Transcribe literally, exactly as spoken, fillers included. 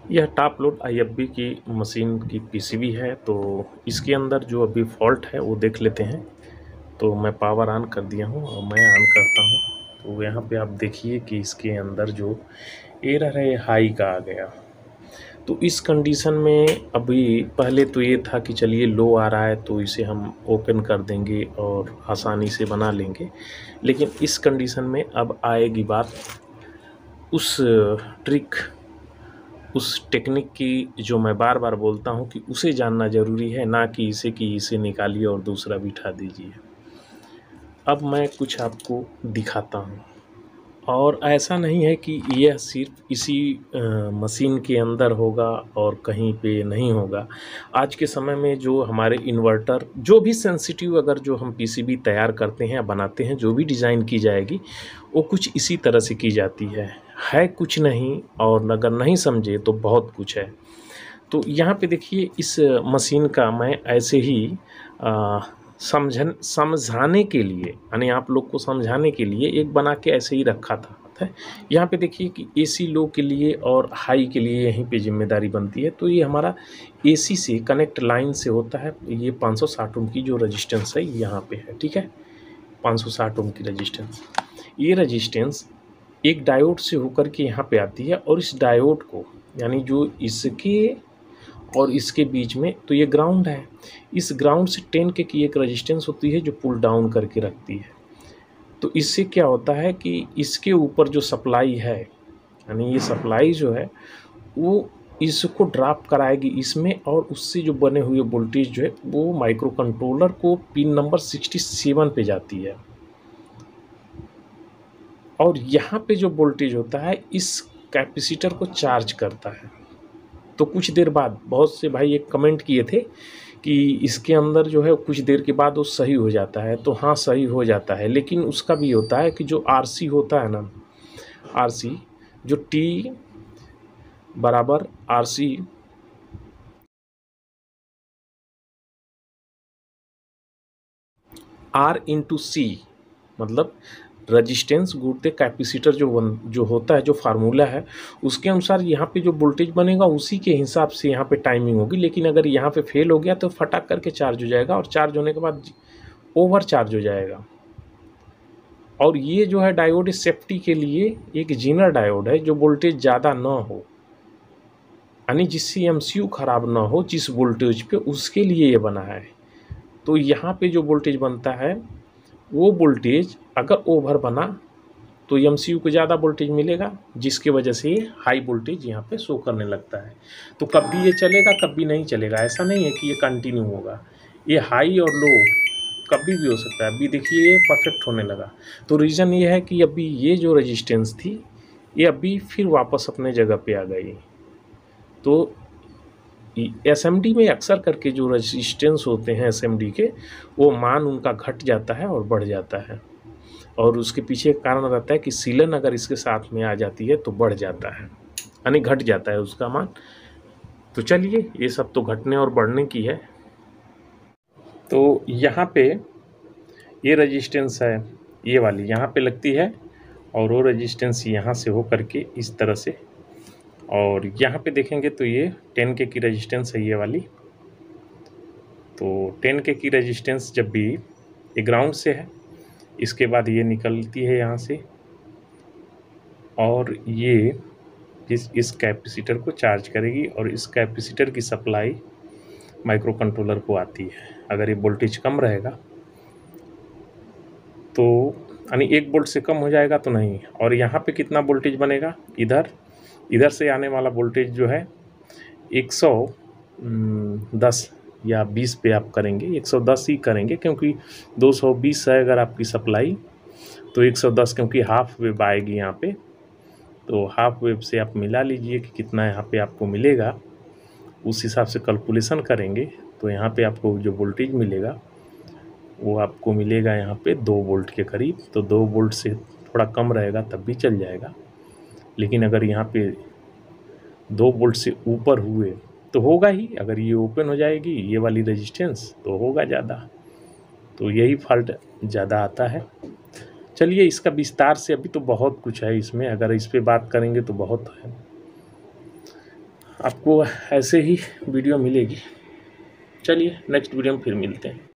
यह top load I F B की machine की पी सी बी है। तो इसके अंदर जो अभी फॉल्ट है वो देख लेते हैं। तो मैं पावर ऑन कर दिया हूँ और मैं ऑन करता हूँ। तो यहाँ पे आप देखिए कि इसके अंदर जो एरर है हाई का आ गया। तो इस कंडीशन में अभी पहले तो ये था कि चलिए लो आ रहा है तो इसे हम ओपन कर देंगे और आसानी से बना लेंगे, लेकिन इस कंडीशन में अब आएगी बात उस ट्रिक, उस टेक्निक की जो मैं बार बार बोलता हूँ कि उसे जानना ज़रूरी है, ना कि इसे कि इसे निकालिए और दूसरा बिठा दीजिए। अब मैं कुछ आपको दिखाता हूँ, और ऐसा नहीं है कि यह सिर्फ इसी आ, मशीन के अंदर होगा और कहीं पे नहीं होगा। आज के समय में जो हमारे इन्वर्टर, जो भी सेंसिटिव अगर जो हम पी सी बी तैयार करते हैं या बनाते हैं, जो भी डिज़ाइन की जाएगी वो कुछ इसी तरह से की जाती है है कुछ नहीं, और अगर नहीं समझे तो बहुत कुछ है। तो यहाँ पे देखिए इस मशीन का मैं ऐसे ही आ, समझन समझाने के लिए, यानी आप लोग को समझाने के लिए एक बना के ऐसे ही रखा था है। यहाँ पे देखिए कि एसी लो के लिए और हाई के लिए यहीं पे जिम्मेदारी बनती है। तो ये हमारा एसी से कनेक्ट लाइन से होता है। ये पाँच सौ साठ ओम की जो रजिस्टेंस है यहाँ पे है, ठीक है, पाँच सौ साठ ओम की रजिस्टेंस। ये रजिस्टेंस एक डायोड से होकर के यहाँ पे आती है, और इस डायोड को, यानी जो इसके और इसके बीच में, तो ये ग्राउंड है। इस ग्राउंड से टेन के की एक रेजिस्टेंस होती है जो पुल डाउन करके रखती है। तो इससे क्या होता है कि इसके ऊपर जो सप्लाई है, यानी ये सप्लाई जो है वो इसको ड्रॉप कराएगी इसमें, और उससे जो बने हुए वोल्टेज जो है वो माइक्रो कंट्रोलर को पिन नंबर सिक्सटी सेवन पे जाती है। और यहाँ पे जो वोल्टेज होता है इस कैपेसिटर को चार्ज करता है। तो कुछ देर बाद बहुत से भाई एक कमेंट किए थे कि इसके अंदर जो है कुछ देर के बाद वो सही हो जाता है। तो हाँ, सही हो जाता है, लेकिन उसका भी होता है कि जो आरसी होता है ना, आरसी जो टी बराबर आरसी आर इंटू सी, मतलब रजिस्टेंस गुणित कैपेसिटर जो बन जो होता है, जो फार्मूला है उसके अनुसार यहाँ पे जो वोल्टेज बनेगा उसी के हिसाब से यहाँ पे टाइमिंग होगी। लेकिन अगर यहाँ पे फेल हो गया तो फटाक करके चार्ज हो जाएगा, और चार्ज होने के बाद ओवर चार्ज हो जाएगा। और ये जो है डायोड सेफ्टी के लिए एक जीनर डायोड है, जो वोल्टेज ज़्यादा ना हो, यानी जिससे एमसीयू खराब ना हो जिस वोल्टेज पे, उसके लिए ये बना है। तो यहाँ पे जो वोल्टेज बनता है वो वोल्टेज अगर ओवर बना तो एमसीयू को ज़्यादा वोल्टेज मिलेगा, जिसकी वजह से ये हाई वोल्टेज यहाँ पे शो करने लगता है। तो कभी ये चलेगा कभी नहीं चलेगा, ऐसा नहीं है कि ये कंटिन्यू होगा। ये हाई और लो कभी भी हो सकता है। अभी देखिए ये परफेक्ट होने लगा। तो रीज़न ये है कि अभी ये जो रेजिस्टेंस थी ये अभी फिर वापस अपने जगह पे आ गई। तो एसएमडी में अक्सर करके जो रेजिस्टेंस होते हैं एसएमडी के, वो मान उनका घट जाता है और बढ़ जाता है, और उसके पीछे एक कारण रहता है कि सीलन अगर इसके साथ में आ जाती है तो बढ़ जाता है, यानी घट जाता है उसका मान। तो चलिए ये सब तो घटने और बढ़ने की है। तो यहाँ पे ये रेजिस्टेंस है, ये वाली यहाँ पे लगती है, और वो रेजिस्टेंस यहाँ से हो करके इस तरह से, और यहाँ पे देखेंगे तो ये टेन के की रेजिस्टेंस है ये वाली। तो टेन के की रेजिस्टेंस जब भी ये ग्राउंड से है, इसके बाद ये निकलती है यहाँ से, और ये इस इस कैपेसिटर को चार्ज करेगी, और इस कैपेसिटर की सप्लाई माइक्रो कंट्रोलर को आती है। अगर ये वोल्टेज कम रहेगा तो, यानी एक वोल्ट से कम हो जाएगा तो नहीं। और यहाँ पे कितना वोल्टेज बनेगा, इधर इधर से आने वाला वोल्टेज जो है एक सौ दस या बीस पे आप करेंगे, एक सौ दस ही करेंगे, क्योंकि दो सौ बीस है अगर आपकी सप्लाई, तो एक सौ दस क्योंकि हाफ वेव आएगी यहाँ पे। तो हाफ वेव से आप मिला लीजिए कि कितना यहाँ पे आपको मिलेगा, उस हिसाब से कैलकुलेशन करेंगे। तो यहाँ पे आपको जो वोल्टेज मिलेगा वो आपको मिलेगा यहाँ पे दो वोल्ट के करीब। तो दो वोल्ट से थोड़ा कम रहेगा तब भी चल जाएगा, लेकिन अगर यहाँ पे दो वोल्ट से ऊपर हुए तो होगा ही। अगर ये ओपन हो जाएगी ये वाली रेजिस्टेंस तो होगा ज़्यादा, तो यही फॉल्ट ज़्यादा आता है। चलिए इसका विस्तार से, अभी तो बहुत कुछ है इसमें, अगर इस पे बात करेंगे तो बहुत है। आपको ऐसे ही वीडियो मिलेगी। चलिए नेक्स्ट वीडियो में फिर मिलते हैं।